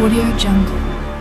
Audio Jungle.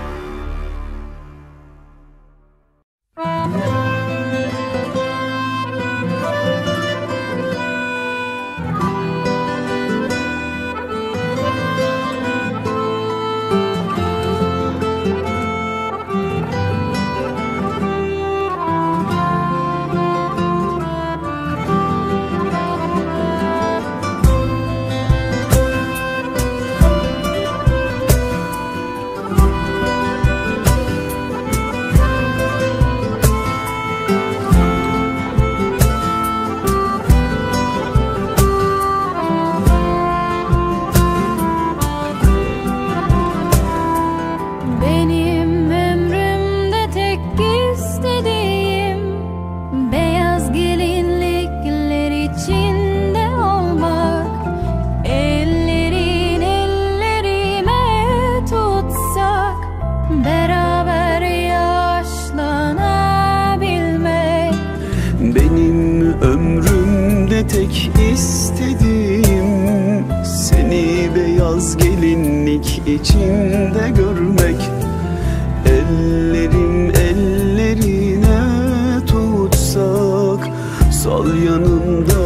Tek istediğim seni beyaz gelinlik içinde görmek. Ellerim ellerine tutsak, sol yanımda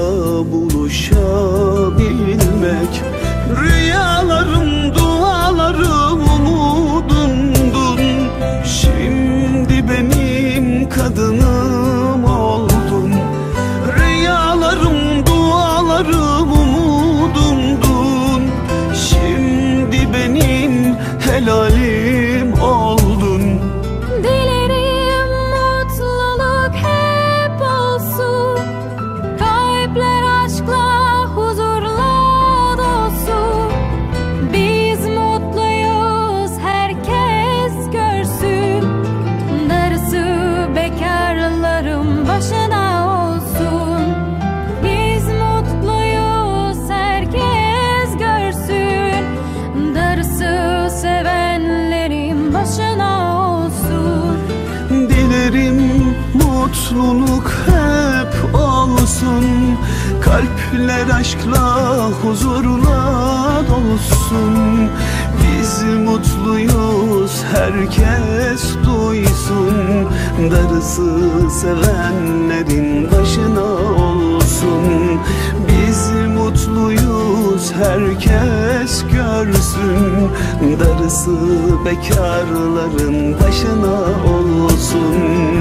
buluşabilmek. Rüyalarım, dualarım, umudumdun. Şimdi benim kadınım oldun. Rüyalarım, dualarım, umudumdun. Şimdi benim helalim oldun. Dilerim mutluluk hep olsun. Kalpler aşkla, huzurla dolsun. Biz mutluyuz, herkes görsün. Darısı bekarların başına olsun. Biz mutluyuz, herkes görsün. Darısı sevenlerin başına olsun. Dilerim mutluluk hep olsun. Kalpler aşkla, huzurla dolsun. Biz mutluyuz, herkes duysun. Darısı sevenlerin başına olsun. Biz mutluyuz, herkes görsün. Darısı bekarların başına olsun.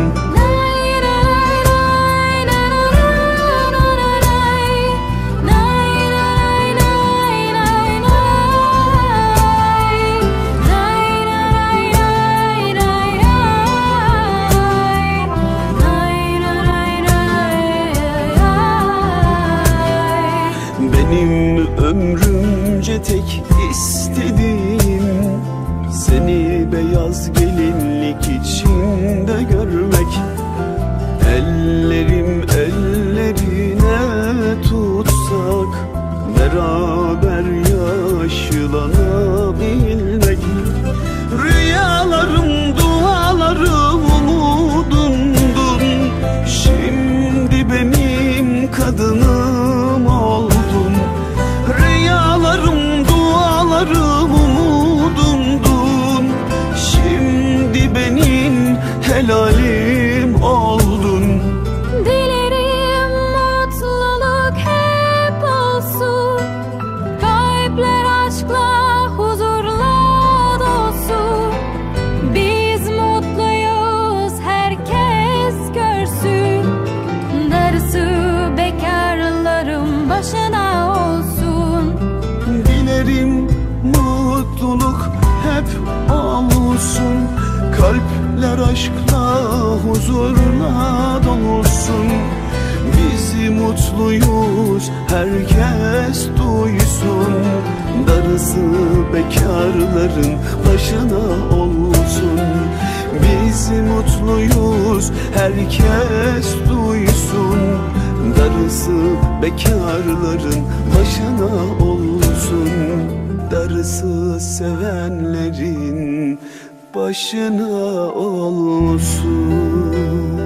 Benim ömrümce tek istediğim seni beyaz gelinlik içinde görmek. Ellerim ellerine tutsak, beraber yaşlanabilmek. Rüyalarım, dualarım, umudumdun. Şimdi benim kadınım oldun. Rüyalarım, dualarım, umudumdun. Şimdi benim helalim oldun. Dilerim mutluluk hep olsun. Kalpler aşkla, huzurla dolsun. Biz mutluyuz, herkes görsün. Darısı bekarların başına olsun. Dilerim mutluluk hep olsun. Kalpler aşkla, huzurla dolsun. Biz mutluyuz, herkes duysun. Darısı bekarların başına olsun. Biz mutluyuz, herkes duysun. Darısı bekarların başına olsun. Darısı sevenlerin başına olsun.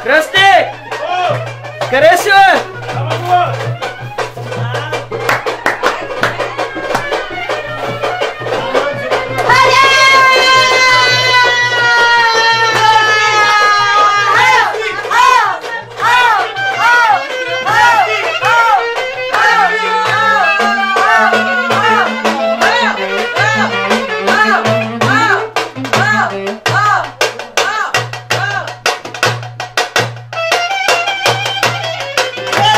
Кръстик! Къде си, бе? Hey!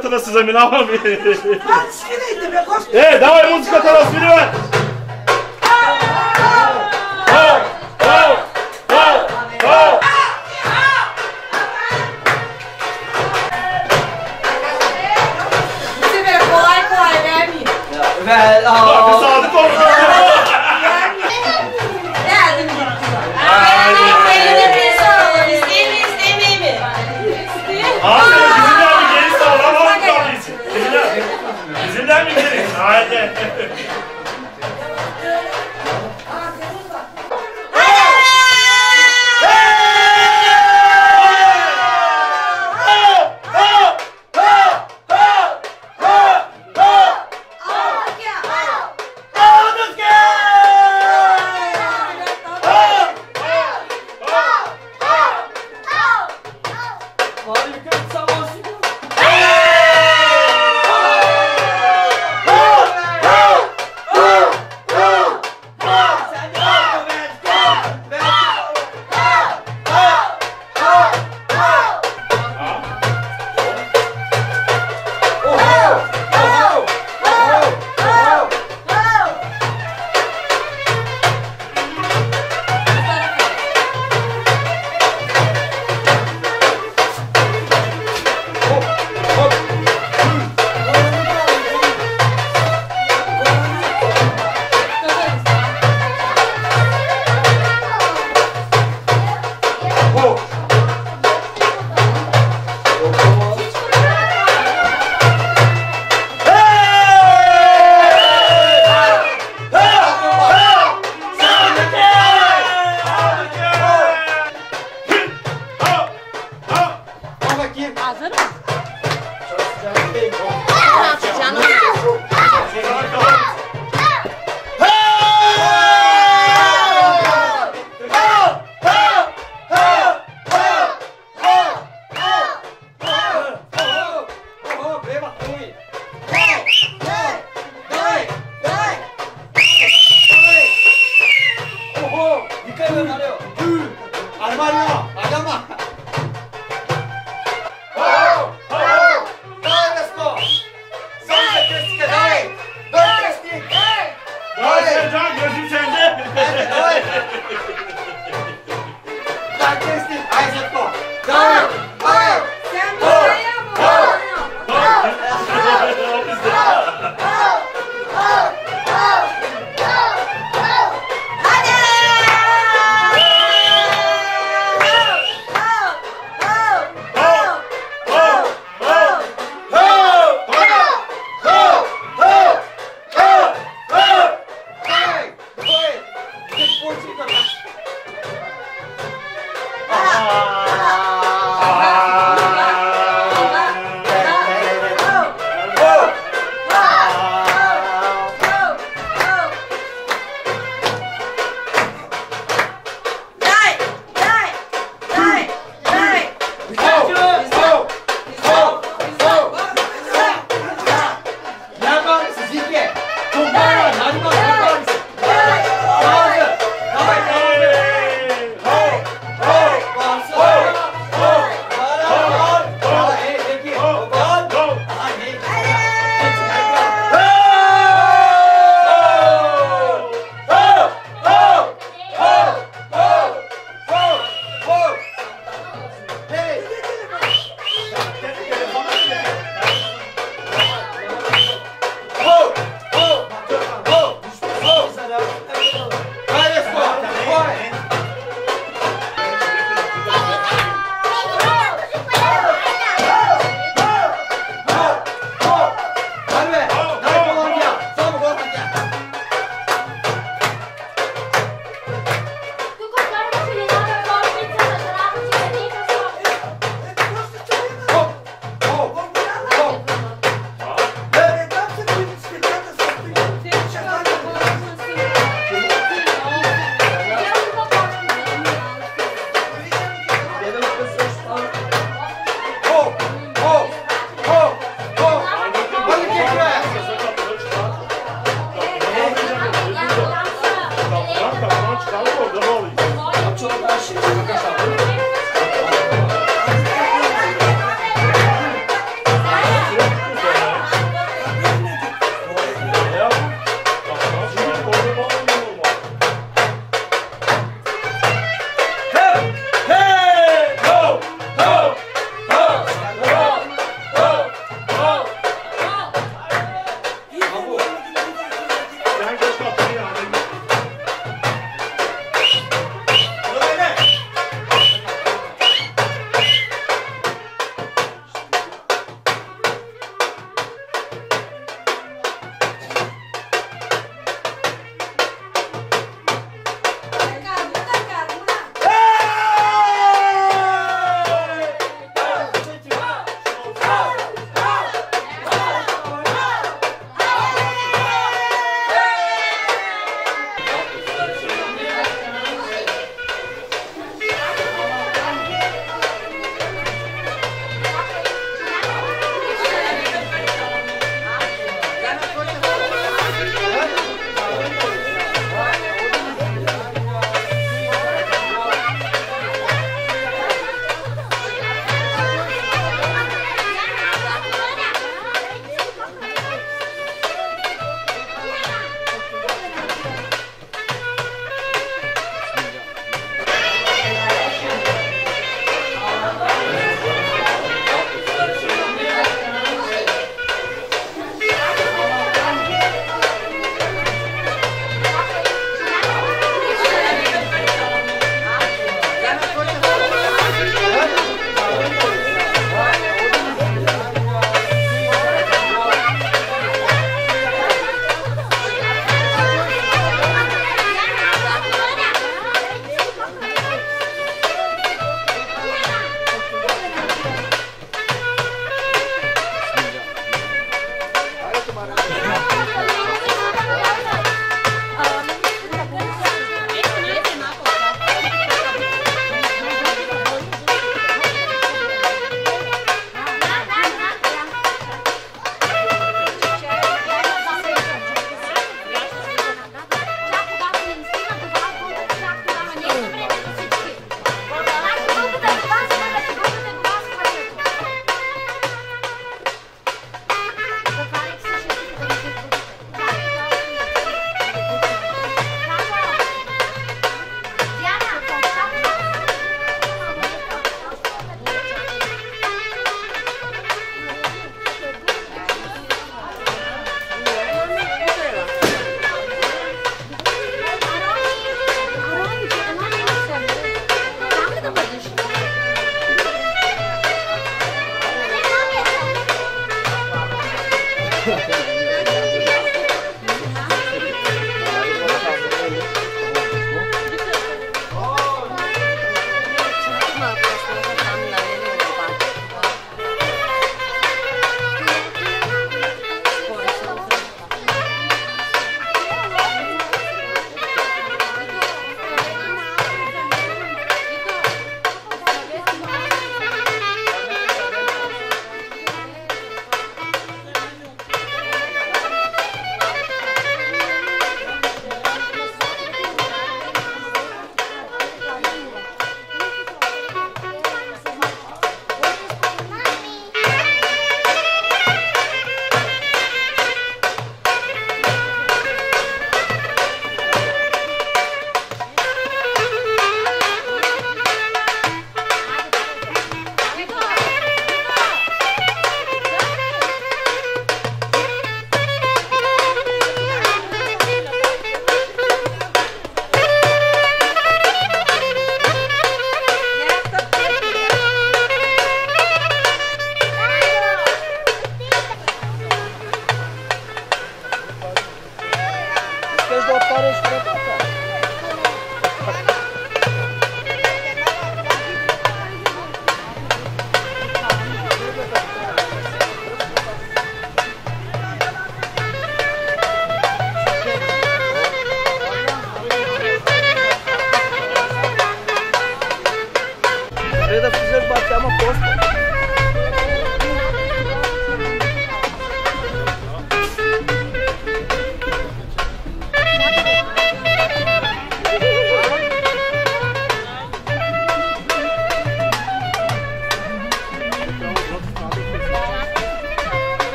tarası zamin ama bir. Hadi sikileydi be koş. Давай muzika tarası вперед. Bu sefer kolay kolay vermeyeyim. Ver. Bak sadık oldu. Geldim gitti. Eline bir soralım. İsteyeyim mi istemeyeyim mi? Aferin bizimden mi geri sağlam var mı kalmışsın? Bizimden mi geri? Haydi.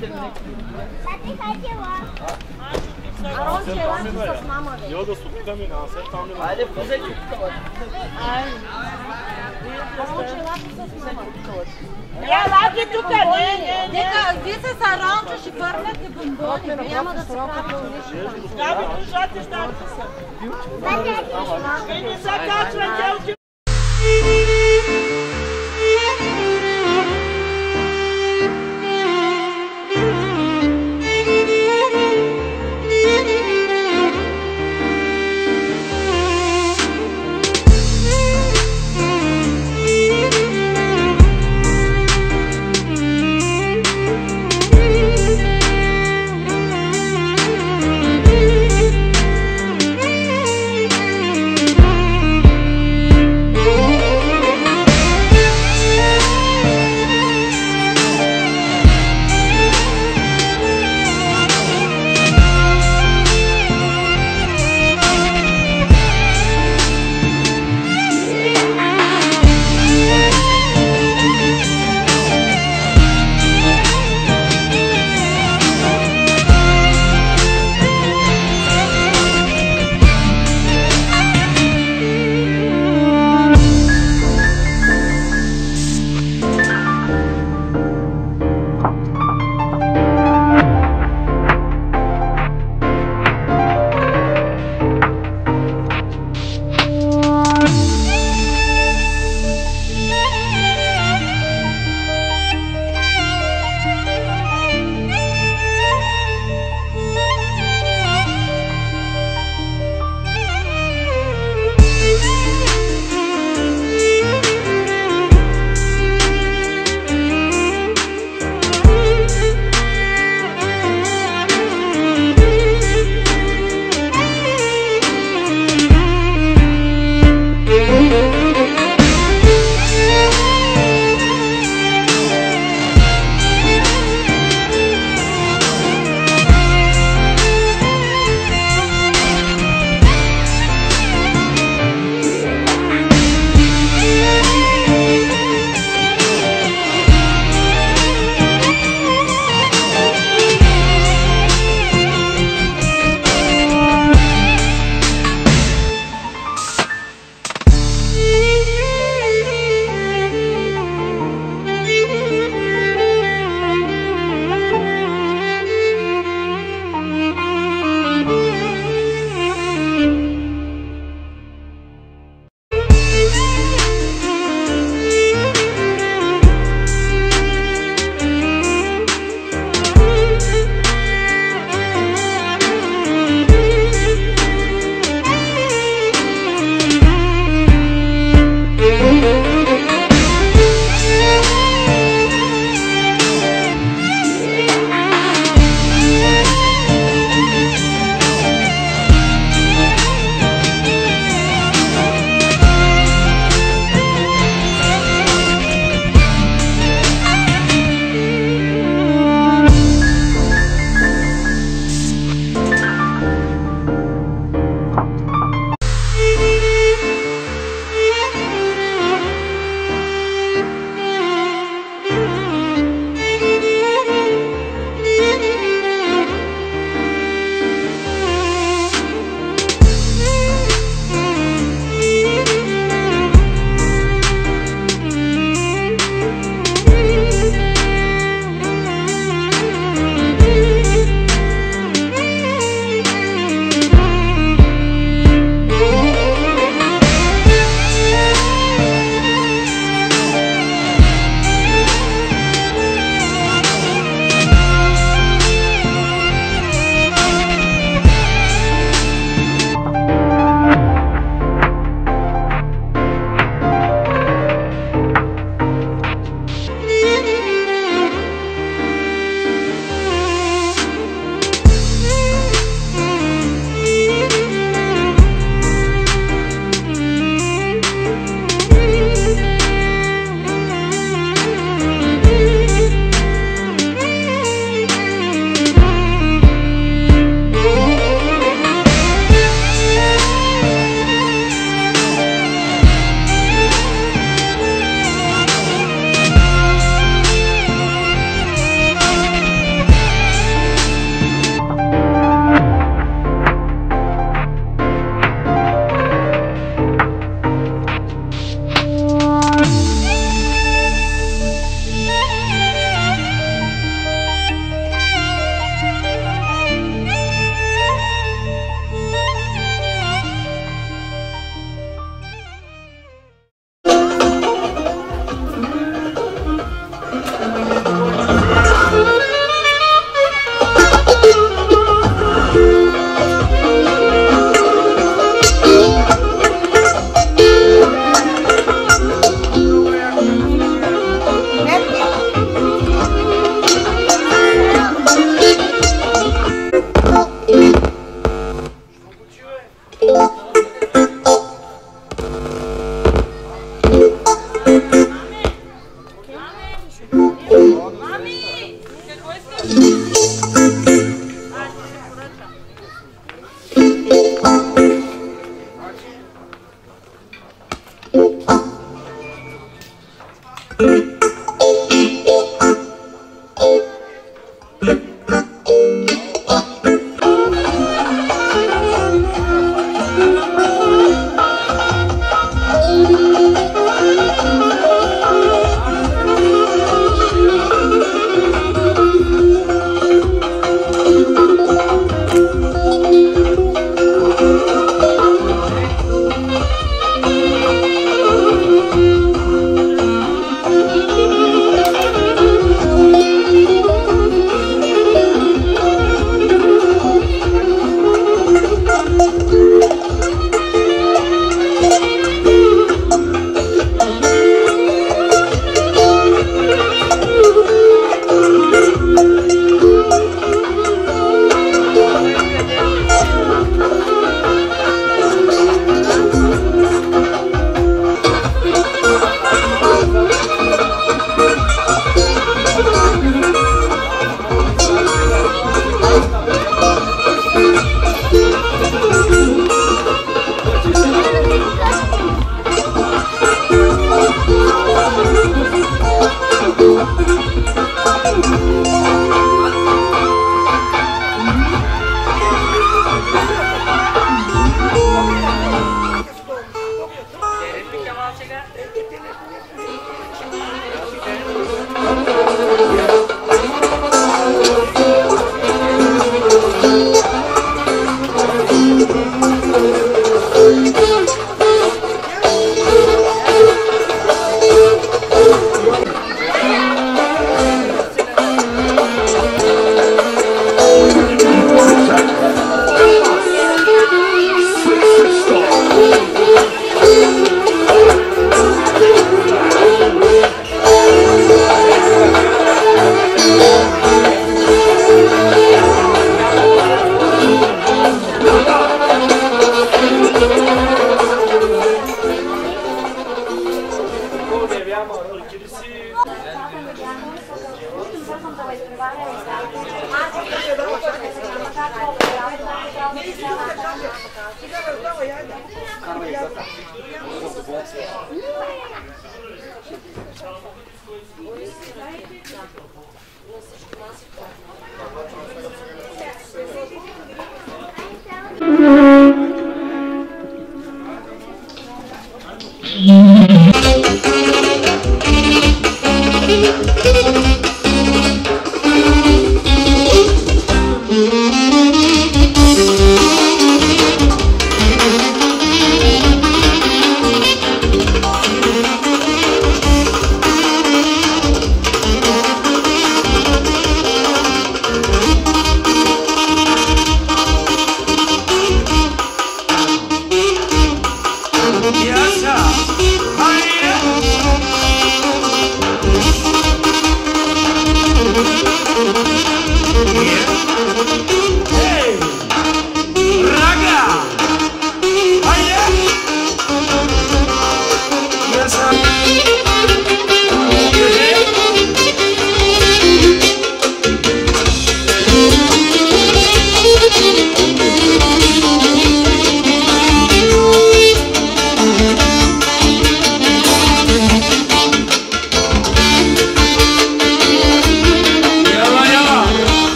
Арон ще лапи с мама, бе. Jo, da su vitamina, sve tamina. Ajde, pozaj čupkavac. Арон ще лапи с мама. Я лаки тук, не. Нека, вие се с Арон, че ще върнете бомбони. Няма да се прави нищо. Габи, душата ще са. Не закачвайте.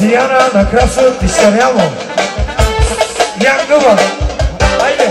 Diana na krasu ti stariamo. Yangova. Ajde.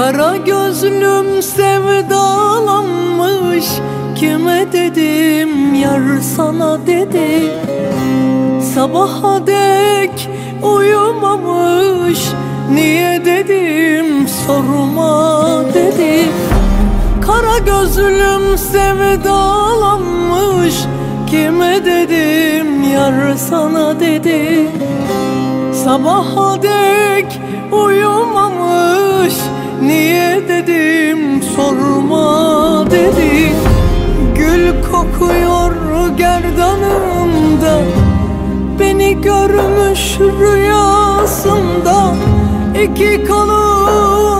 Kara gözlüm sevdalanmış, kime dedim yar sana dedi. Sabaha dek uyumamış, niye dedim sorma dedi. Kara gözlüm sevdalanmış, kime dedim yar sana dedi. Sabaha dek uyumamış, niye dedim sorma dedi. Gül kokuyor gerdanımda, beni görmüş rüyasında. İki kalın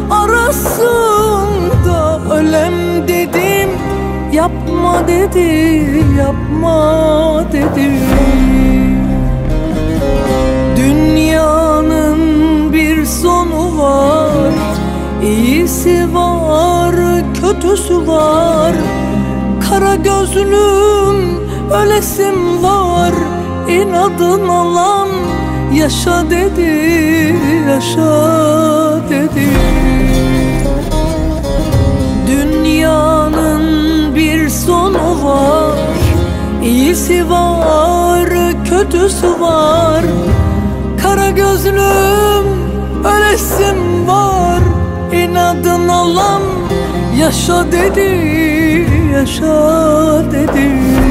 arasında ölem dedim, yapma dedi, yapma dedi. Dünyanın bir sonu var, iyisi var, kötüsü var. Kara gözlüm ölesim var, inadın alan yaşa dedi, yaşa dedi. Dünyanın bir sonu var, iyisi var, kötüsü var. Kara gözlüm ölesim var, inadın alan yaşa dedi, yaşa dedi.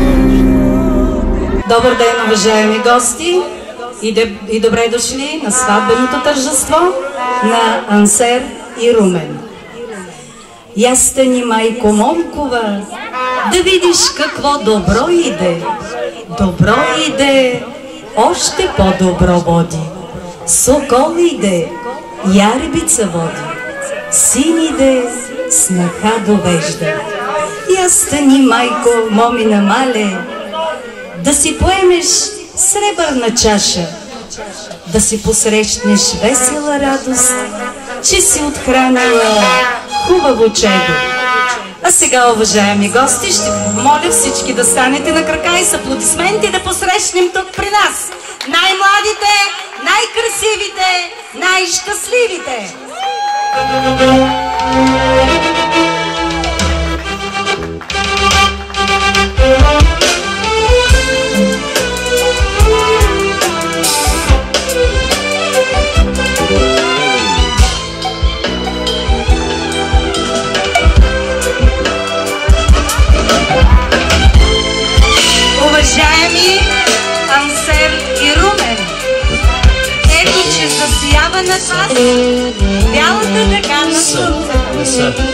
Добър ден, уважаеми гости, и добре дошли на сватбеното тържество на Ансер и Румен. Ястани, майко Монкова, да видиш какво добро иде. Добро иде, още по-добро води. Сокол иде, ярбица води. Син иде, снаха довежда. Ястани, майко, момина мале, да си поемеш сребърна чаша, да си посрещнеш весела радост, че си отхранила хубаво чедо. А сега, уважаеми гости, ще помоля всички да станете на крака и с аплодисменти да посрещнем тук при нас най-младите, най-красивите, най-щастливите. Уважаеми Ансер и Румен, ето, че засиява на вас бялата дъга на слънцето.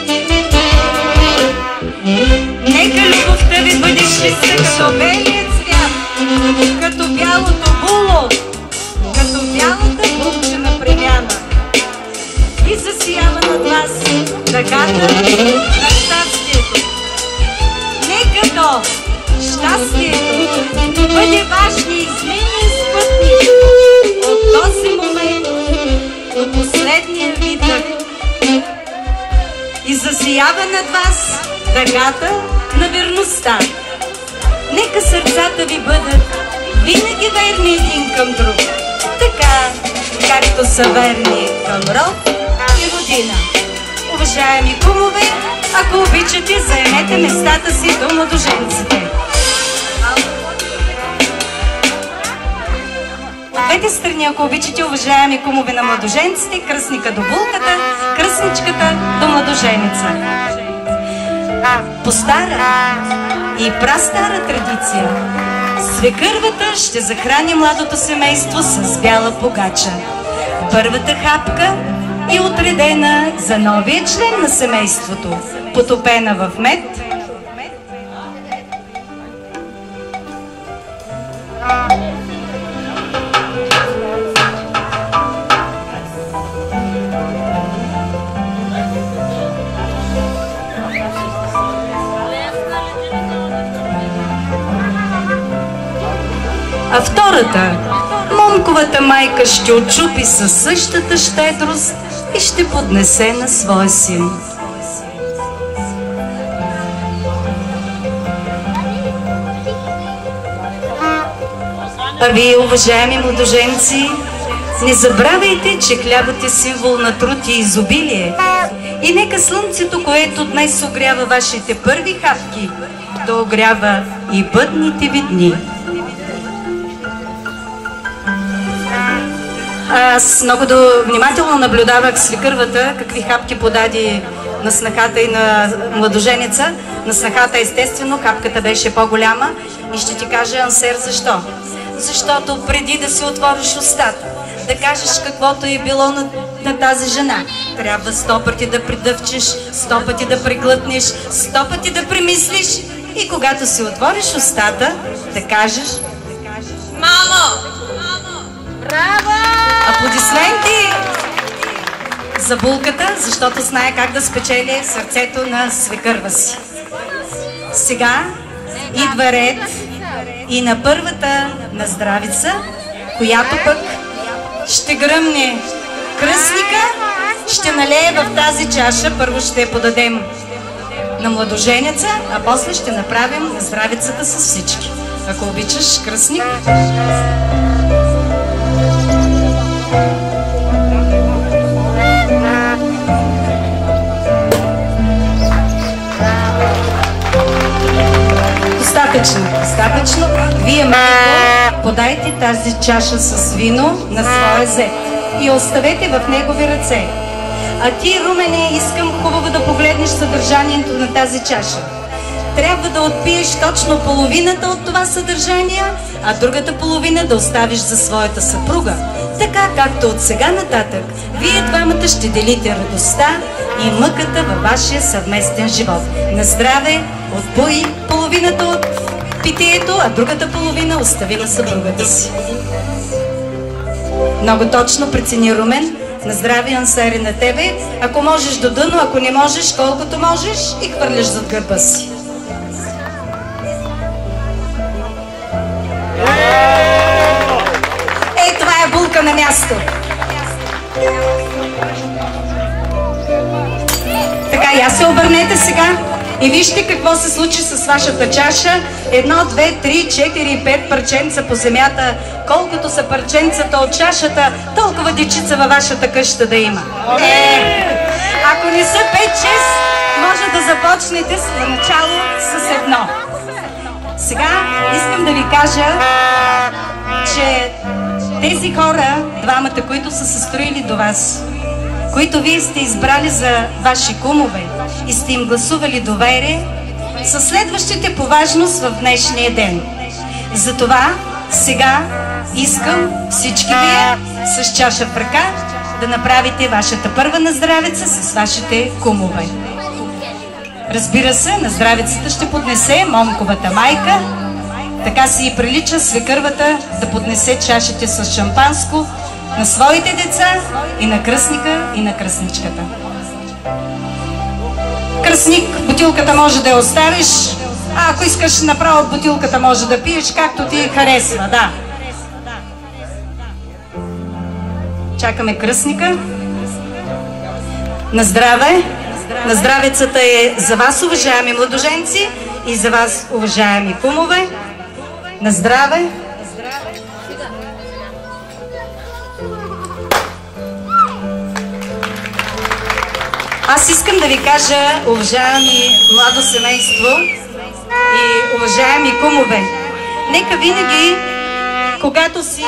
Нека любовта ви бъде чиста като белият цвят, като бялото було, като бялата булчена премяна. И засиява над вас дъгата на щастието. Нека то щастието бъде ваш неизменен спътник от този момент до последния ви дъх. И засиява над вас дъгата на верността. Нека сърцата ви бъдат винаги верни един към друг, така както са верни към род и родина. Уважаеми кумове, ако обичате, заемете местата си до младоженците. От двете страни, ако обичате, уважаеми кумове на младоженците, кръстника до булката, кръстничката до младоженеца. По стара и прастара традиция, свекървата ще захрани младото семейство с бяла погача. Първата хапка е отредена за новия член на семейството, потопена в мед. А втората, Монковата майка ще отчупи със същата щедрост и ще поднесе на своя син. А вие, уважаеми младоженци, Не забравяйте, че хлябът е символ на труд и изобилие. И нека слънцето, което днес огрява вашите първи хапки, да огрява и бъдните ви дни. Аз много внимателно наблюдавах свекървата, какви хапки подаде на снахата и на младоженеца. На снахата естествено хапката беше по-голяма и ще ти кажа, Ансер, защо? Защото преди да си отвориш устата, да кажеш каквото е било на тази жена, трябва 100 пъти да придъвчеш, 100 пъти да преглътнеш, 100 пъти да премислиш и когато си отвориш устата, да кажеш: мамо! Браво! Аплодисменти за булката, защото знае как да спечели сърцето на свекърва си. Сега идва ред и на първата наздравица, която пък ще гръмне кръстника, ще налее в тази чаша. Първо ще я подадем на младоженеца, а после ще направим наздравицата с всички. Ако обичаш, кръстник. Достатъчно. Вие, майко, подайте тази чаша с вино на своя зет и оставете в негови ръце. А ти, Румене, искам хубаво да погледнеш съдържанието на тази чаша. Трябва да отпиеш точно половината от това съдържание, а другата половина да оставиш за своята съпруга. Така както от сега нататък вие двамата ще делите радостта и мъката във вашия съвместен живот. На здраве, отпой половината от питието, а другата половина остави на съпругата си. Много точно прецени, Румен. На здраве, Ансер, на тебе. Ако можеш до дъно, ако не можеш, колкото можеш и хвърляш зад гърба си. Ей, това е булка на място. Така, я се обърнете сега и вижте какво се случи с вашата чаша. 1, 2, 3, 4, 5 парченца по земята. Колкото са парченцата от чашата, толкова дечица във вашата къща да има. Ако не са 5-6, може да започнете с начало с едно. Сега искам да ви кажа, че тези хора, двамата, които са се строили до вас, които вие сте избрали за ваши кумове и сте им гласували доверие, са следващите по важност в днешния ден. Затова сега искам всички вие с чаша в ръка да направите вашата първа наздравица с вашите кумове. Разбира се, наздравицата ще поднесе момковата майка. Така си и прилича свекървата да поднесе чашите с шампанско на своите деца и на кръстника и на кръстничката. Кръстник, бутилката може да я оставиш, а ако искаш направо от бутилката може да пиеш, както ти харесва, да. Чакаме кръстника. На здраве! Наздравицата е за вас, уважаеми младоженци, и за вас, уважаеми кумове. На здраве! Аз искам да ви кажа, уважаеми младо семейство и уважаеми кумове, нека винаги, когато си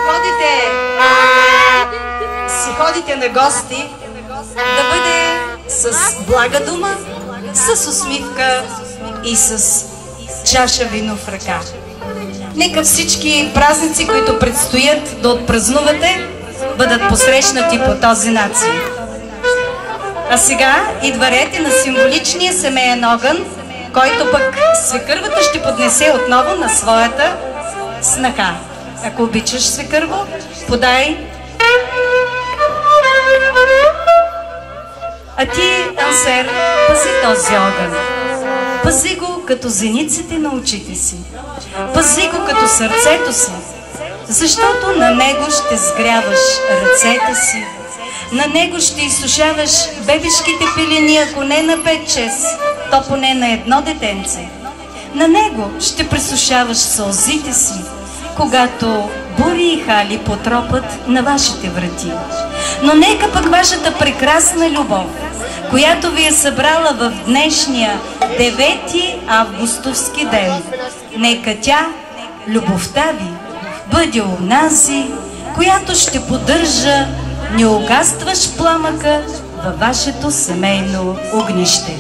ходите на гости, да бъде с блага дума, с усмивка и с чаша вино в ръка. Нека всички празници, които предстоят да отпразнувате, бъдат посрещнати по този начин. А сега идва ред и на символичния семеен огън, който пък свекървата ще поднесе отново на своята снаха. Ако обичаш, свекърво, подай. А ти, Ансер, пази този огън. Пази го като зениците на очите си. Пази го като сърцето си, защото на него ще сгряваш ръцете си. На него ще изсушаваш бебешките пелени, ако не на 5-6, то поне на едно детенце. На него ще пресушаваш сълзите си когато бури и хали потропат на вашите врати. Но нека пък вашата прекрасна любов, която ви е събрала в днешния 9 августовски ден, нека тя, любовта ви, бъде унази, която ще поддържа неугастващ пламъка във вашето семейно огнище.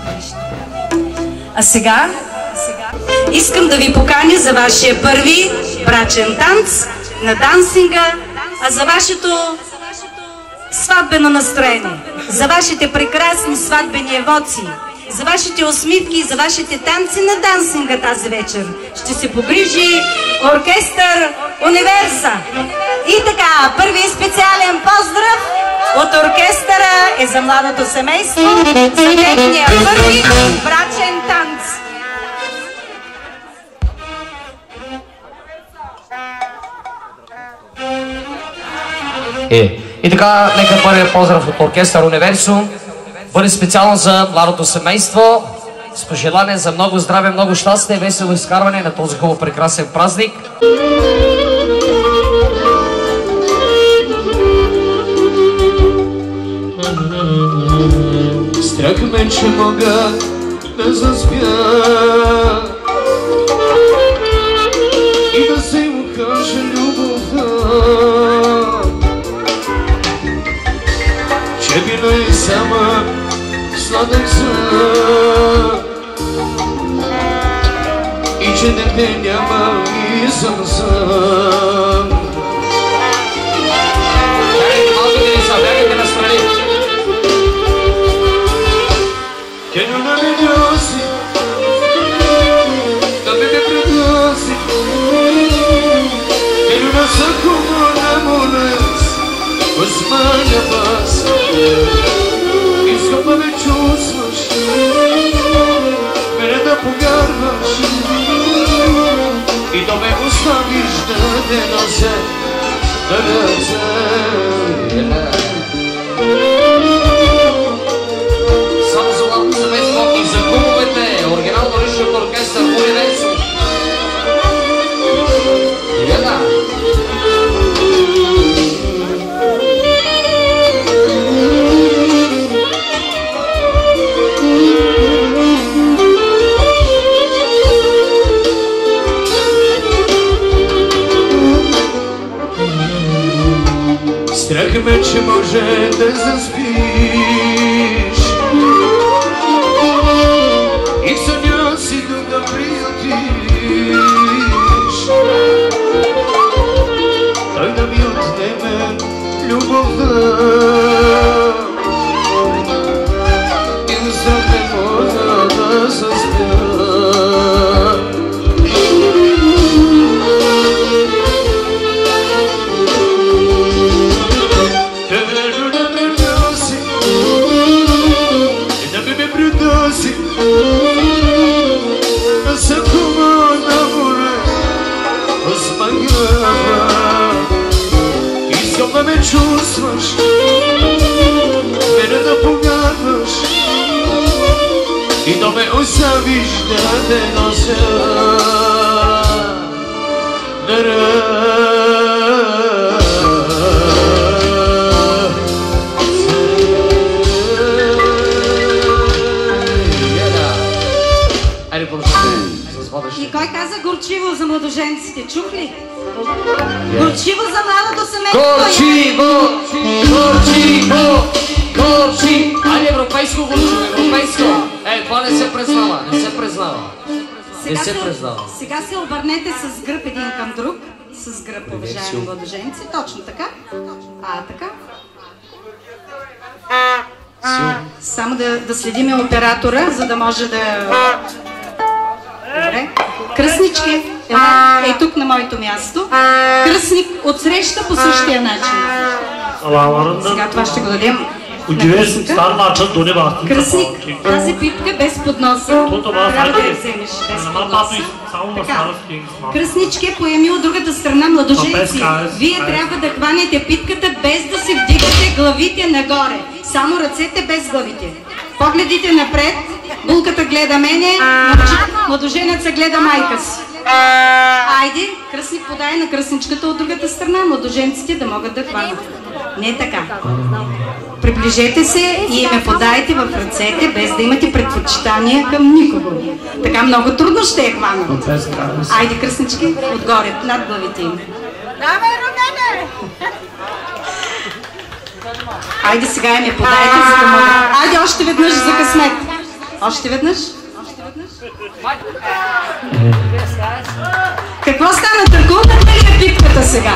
А сега искам да ви поканя за вашия първи брачен танц на дансинга, а за вашето сватбено настроение, за вашите прекрасни сватбени емоции, за вашите усмивки и за вашите танци на дансинга тази вечер ще се погрижи оркестър Универса. И така, първият специален поздрав от оркестъра е за младото семейство, за техния първи брачен танц. И така, нека първият поздрав от оркестър Универсум бъде специално за младото семейство, с пожелание за много здраве, много щастие и весело изкарване на този хубав прекрасен празник. Страх ме, че мога да заспя и да се им кажа любовта, че винаги сама сладък сън и че дете няма и съм сам. Бягайте настрани. Che non ame dosi, da me predosi, che non sa come amores, osmania pas, искам да ме чувстваш, мене да повярваш и да ме оставиш да те нося на ръце. Само за младото семейство и за кумовете, оригинално речи от оркестър Универсум. Да. Страх ме, че може да заспиш и в съня си да приютиш, той да ми отнеме любовта и за не мога да заспя. Искам да ме чувстваш, мене да повярваш и да ме оставиш да те нося на ръце. И кой каза горчиво за младоженците? Чух ли? Горчиво за младото семейство! Горчиво! Горчиво! Горчиво! Айде, европейско горчиво, европейско! Това не се признава, не се признава. Не се признава. Сега се обърнете с гръб един към друг. С гръб, уважаеми младоженци. Точно така. Така. Само да следиме оператора, за да може да... Добре. Кръстнички, ей тук на моето място. Кръстник отсреща по същия начин. Сега това ще го дадем на кръстника. Кръстник, тази пипка без подноса. Трябва да я вземеш без подноса. Кръстнички, поеми от другата страна, младоженци. Вие трябва да хванете питката без да се вдигате главите нагоре. Само ръцете без главите. Погледите напред. Булката гледа мене, младоженеца гледа майка си. Айде, кръстник подай на кръстничката от другата страна, младоженците да могат да хванат. Не така. Приближете се и ме подайте в ръцете, без да имате предпочитания към никого. Така много трудно ще я хванат. Айде, кръстнички, отгоре, над главите им. Давай, Румене! Айде сега я ме подайте, за да мога. Айде още веднъж за късмет. Още веднъж. Какво стана? Търкулната ли е пипката сега?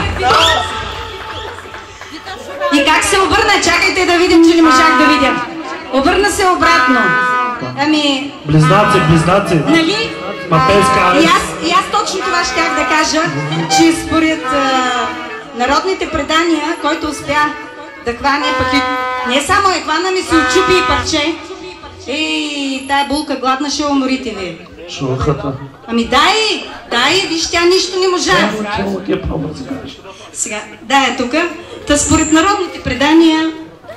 И как се обърна? Чакайте да видим, че не можах да видя. Обърна се обратно. Ами... Близнаци. Нали? И аз точно това щях да кажа, че според народните предания, който успя да хване, пък и не само е хвана, ми се отчупи и парче. Ей, тая булка гладна ще уморите ви. Шулхата. Ами дай, виж, тя нищо не можа. Сега, е тук. Та според народните предания,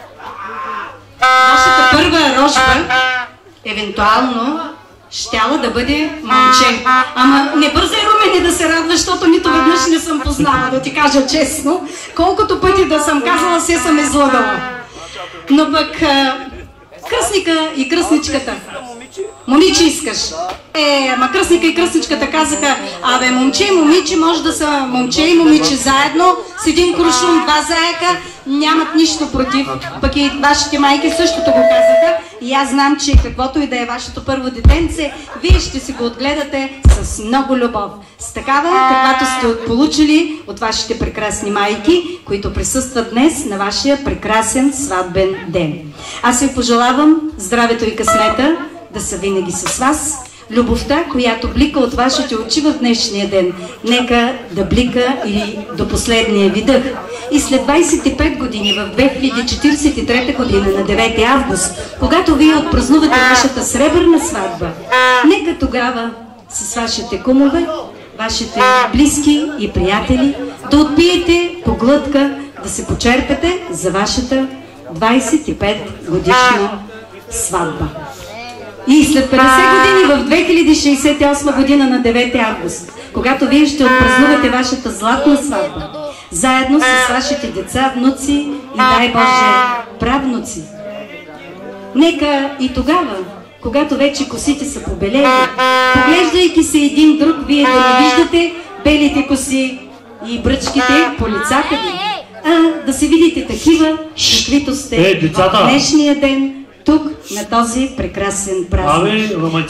вашата първа рожба, евентуално, щяла да бъде момче. Ама не бързай, Румене, да се радва, защото нито веднъж не съм познала, да ти кажа честно. Колкото пъти да съм казала, се съм излагала. Но пък кръстника и кръстничката. Момиче искаш. Ама кръстника и кръстничката казаха, абе, момче и момиче може да са момче и момиче заедно, с един куршум, два заека, нямат нищо против. Пък и вашите майки същото го казаха. И аз знам, че каквото и да е вашето първо детенце, вие ще си го отгледате с много любов. С такава, каквато сте получили от вашите прекрасни майки, които присъстват днес на вашия прекрасен сватбен ден. Аз ви пожелавам здравето и късмета да са винаги с вас. Любовта, която блика от вашите очи в днешния ден, нека да блика и до последния ви дъх. И след 25 години, в 2043 година, на 9 август, когато вие отпразнувате вашата сребърна сватба, нека тогава с вашите кумове, вашите близки и приятели да отпиете по глътка, да се почерпете за вашата 25 годишна сватба. И след 50 години, в 2068 година на 9 август, когато вие ще отпразнувате вашата златна сватба, заедно с вашите деца, внуци и, дай Боже, правнуци. Нека и тогава, когато вече косите са побелели, поглеждайки се един друг, вие да не виждате белите коси и бръчките по лицата ви, а да се видите такива, каквито сте в днешния ден, тук, на този прекрасен празник.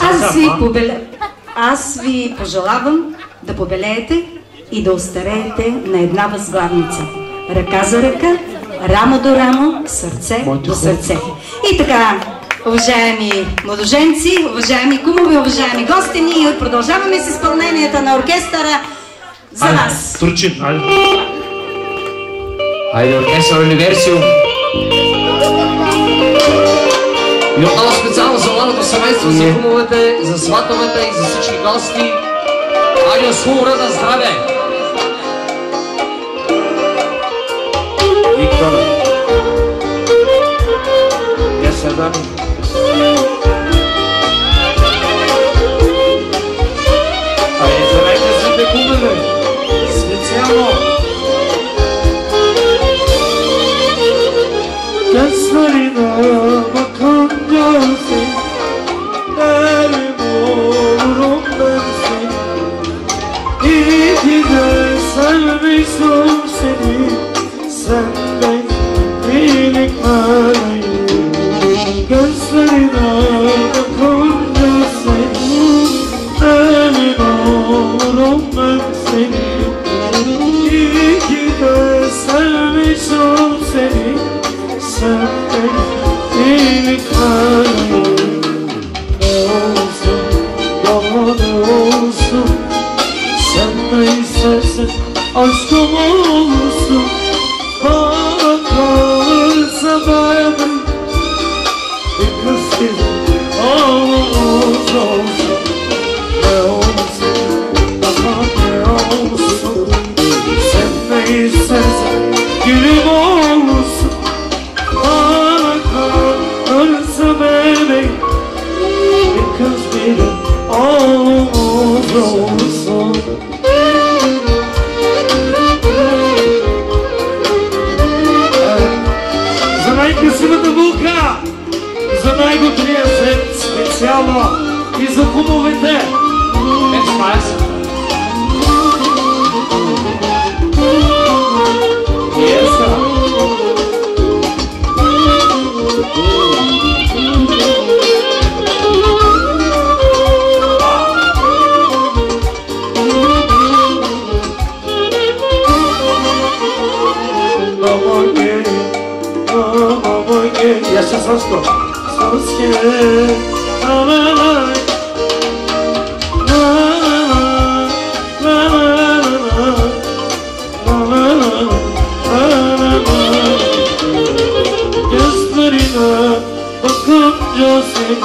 Аз ви пожелавам да побелеете и да остареете на една възглавница. Ръка за ръка, рамо до рамо, сърце до сърце. И така, уважаеми младоженци, уважаеми кумове, уважаеми гости, ние продължаваме с изпълненията на оркестъра за вас. Турчин, айде. Айде, оркестър Универсиум. И отново специално за младото семейство, за кумовете, за сватовете и за всички гости. Айде, хубаво да здраве! Виктор, я седам. Айде, зарайте се кумове, специално. Gözlerine bakınca sen, elim olurum ben seni. İyi ki de sevmişim seni, senden iyilik vereyim. Gözlerine bakınca sen, elim olurum ben seni. İyi ki de sevmişim seni, senden iyilik vereyim. Ne olsun, daha ne olsun, sen ne istersen aşkım olsun. Bana kalırsa dayanır, bir kız gibi ağlamaz olsun. Ne olsun, daha ne olsun, sen ne istersen gülüm olsun. Bana kalırsa benim olsun. За най-красивата булка, за най-готвия сет специално и за кумовете. Jeszcze Sosko. Soskie. Gözlerine bakınca sen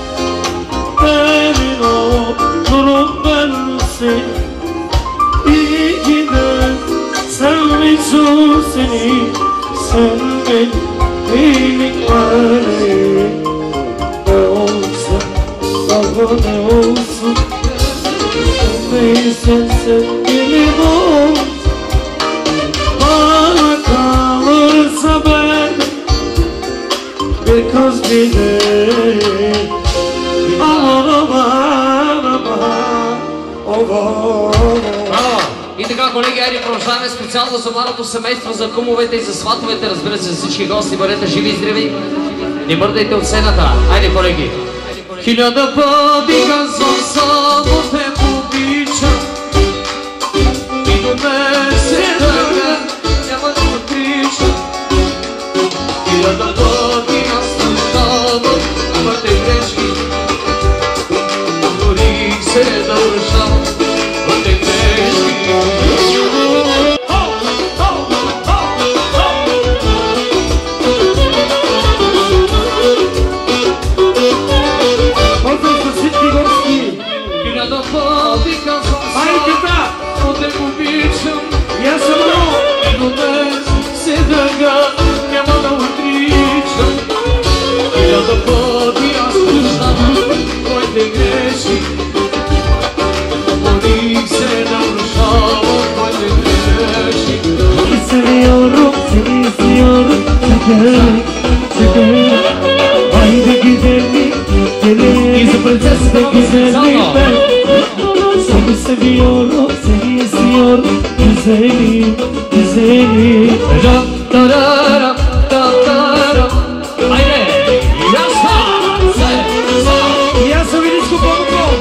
emin ol, durum ben sen. İyi giden sevmişsin seni, sen beni. İyilikleri ne olsun, sana ne olsun. Neysen sen benim ol. Bana kalırsa ben bir kız bilir. Aman aman aman aman. И така, колеги, айде продължаваме специално за младото семейство, за кумовете и за сватовете, разбира се, за всички гости, бъдете живи и здрави. Не мърдайте от сцената. Айде, колеги. Хиляда пъти казвам, само те обичам. И до мен се държа, няма да отричам. Хиляда пъти аз съжалявам моите грешки. Дори се държам моите грешки. Seviyorum, seni istiyorum, gidelim. Haydi gidelim, gidelim. Güzelim ben. Seni seviyorum, seni istiyorum, güzelim, güzelim. Dararam, dararam. Haydi, yasa, Я съм Величко Бобоков.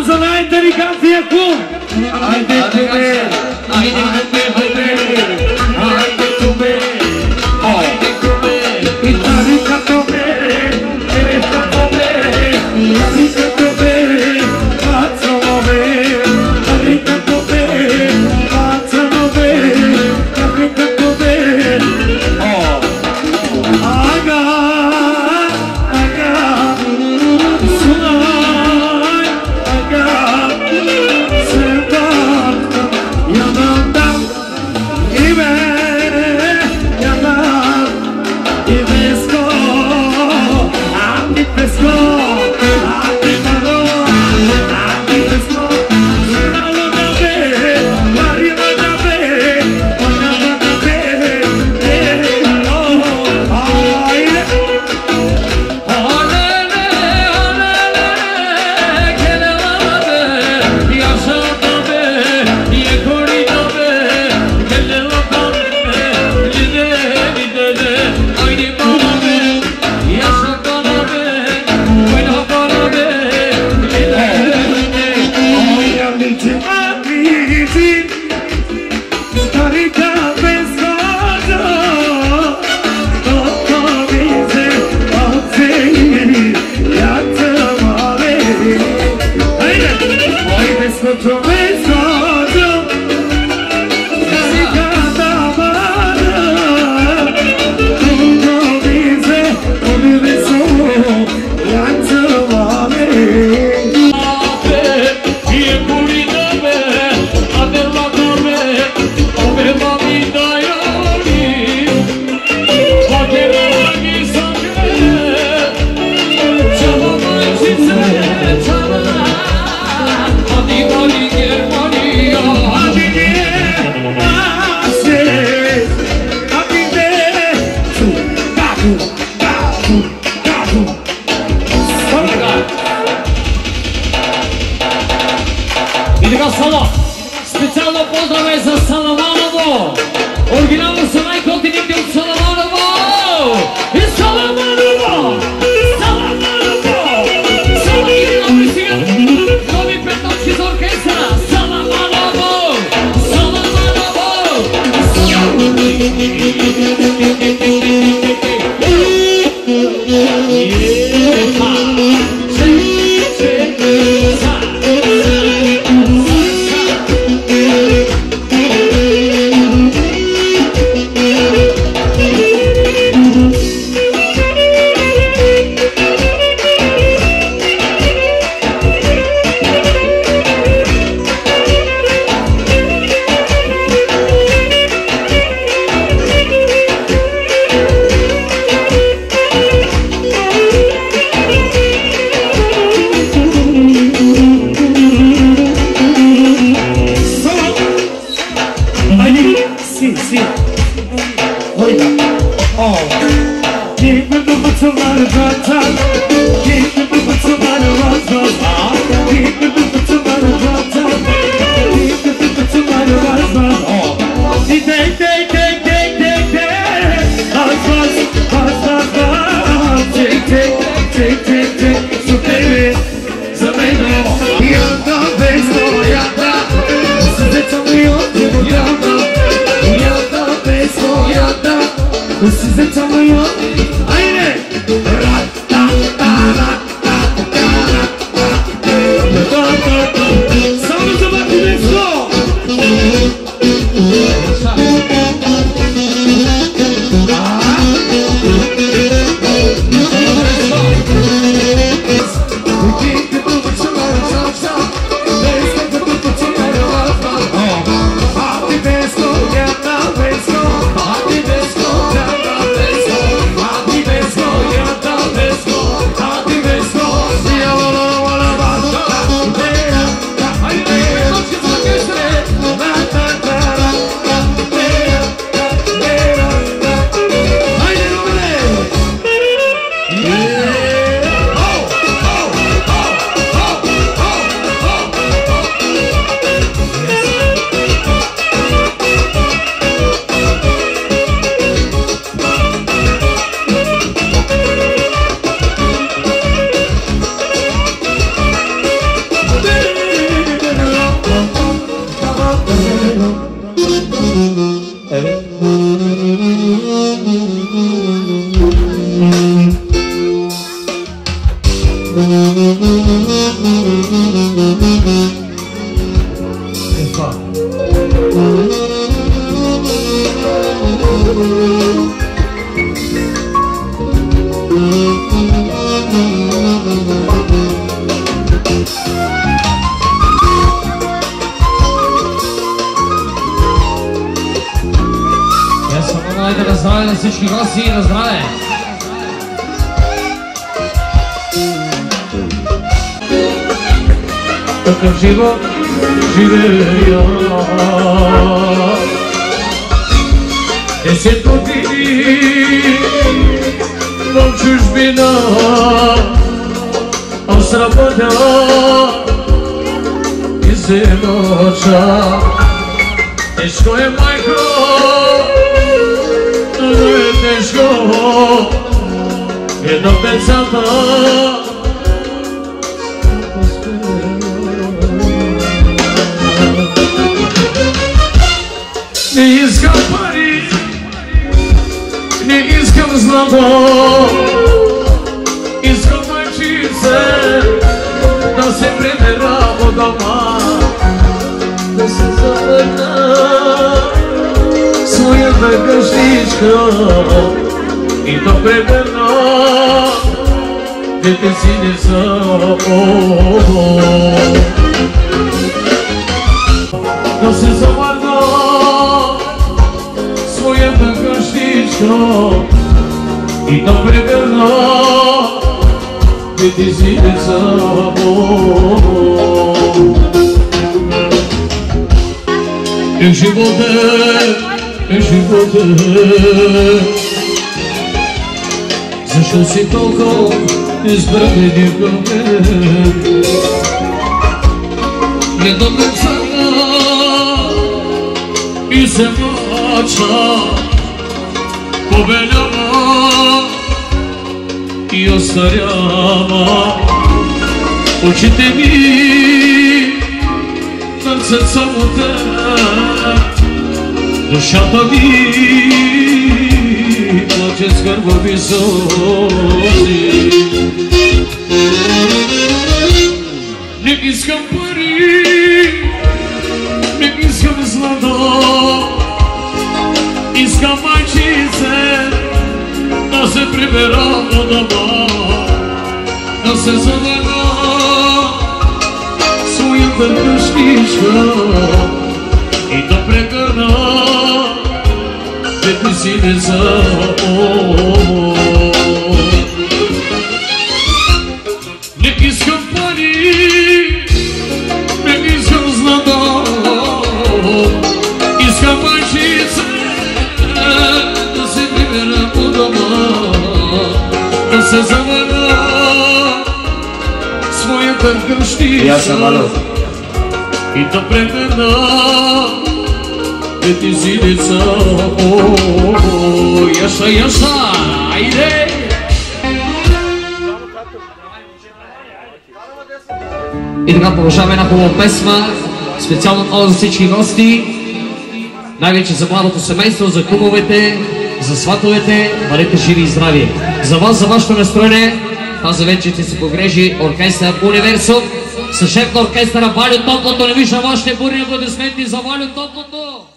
să n-ai tăricație acum! Haide cu mine! Haide cu mine! Haide cu mine! Haide cu mine! Italica cu mine! Teresa cu mine! Italica cu mine! Facciamo bene! Italica cu mine! Facciamo bene! Italica cu mine! Aga! Aga! Sunay! Aga! Sevdakta yanımdan İbe yanar İbesko Andi pesko Andi maro Andi pesko Nalo da be Marima da be Onama da be Oh Hayre Alele, alele, kelemabe, yaşamabe, yekorinabe, kelemabe, lide, lide, aynı banabe, yaşamabe, oynamabe, lide, lide. Oyamiti amiti Starika pesado Toto bize Otseyi Yatamare Haydi Oy beskoto beskoto Starika damara Toto bize Onu beso Yatamare И така соло, специално поздрав е за Саламаново! Оригинално са най-готините от Саламаново! И Саламаново! Саламаново! Саламаново сега! Нови петочки за оркестра! Саламаново! Саламаново! Sì. Oiga. Oh. Keep me moving to my time. Keep me moving to my time. Keep me moving to my time. Keep me moving to my time. Oh. Take. Take. So baby. Yanda beso yanda. Size tanıyor yanda. Yanda beso yanda. Size tanıyor. Aynen. здраве на всички гости и на здраве! Такъв живот живея 10 години в чужбина, аз работя и се ноча. Тежко е, майко, много е тежко, едно децата. Не искам пари, не искам злато, искам майчице да се прибера от дома, да се завърна своята къщичка и да приберна двете си деца. Да се завърна своята къщичка и да приберна двете си деца. Животе, защо си толкова избравени към мен? Гледам децата и се мъча, побелява и остарява. Очите ми търсят само те, душата ми плаче с кървави сълзи. Не искам пари, не искам злато, искам майчице да се прибера от дома, да се завърна своята къщичка и да прегърна двете си деца. Не искам пари, не искам злато, искам майчице да се прибера от дома, да се завърна своята къщичка и да прегърна двете си деца. Яша, айде! И така продължаваме една хубава песма, специално за всички гости, най-вече за младото семейство, за кумовете, за сватовете, бъдете живи и здрави. За вас, за вашето настроение, тази вече ще се погрежи оркестър Универсум, с шеф на оркестъра Валю Топлото. Не виждам вашите бурни аплодисменти за Валю Топлото.